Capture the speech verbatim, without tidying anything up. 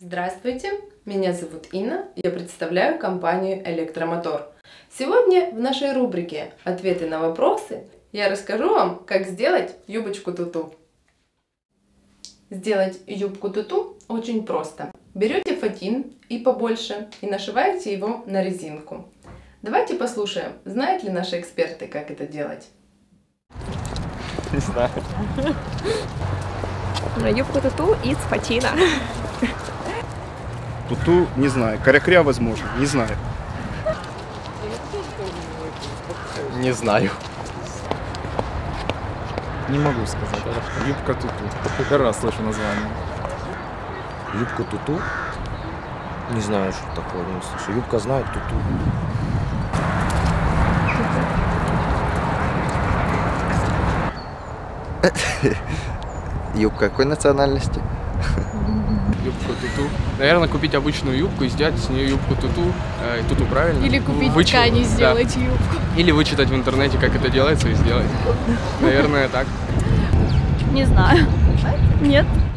Здравствуйте, меня зовут Инна, я представляю компанию Электромотор. Сегодня в нашей рубрике «Ответы на вопросы» я расскажу вам, как сделать юбочку туту. Сделать юбку туту очень просто. Берете фатин и побольше и нашиваете его на резинку. Давайте послушаем, знают ли наши эксперты, как это делать. Не знаю. Юбку туту из фатина. Туту не знаю. Корякря возможно, не знаю. Не знаю. Не могу сказать. Юбка туту. Первый раз слышу название. Юбку туту? Не знаю, что такое. Не слышу. Юбка знает туту. Юбка какой национальности? Юбку туту. Наверное, купить обычную юбку и сделать с нее юбку туту. Э, туту правильно? Или купить Вычи- ткань и да. сделать юбку. Или вычитать в интернете, как это делается, и сделать. Наверное, так. Не знаю. Нет.